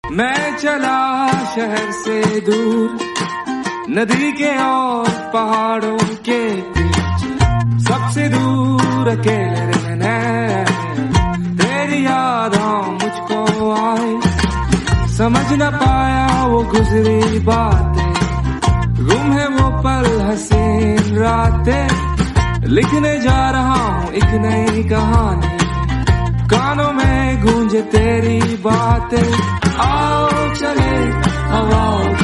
मैं चला शहर से दूर, नदी के और पहाड़ों के बीच, सबसे दूर अकेले रहना। तेरी यादें मुझको आए, समझ न पाया वो गुजरी बातें, गुम है वो पल हसीन रातें। लिखने जा रहा हूँ एक नई कहानी, कानों में गूंजे तेरी बातें। आओ चले हवाओं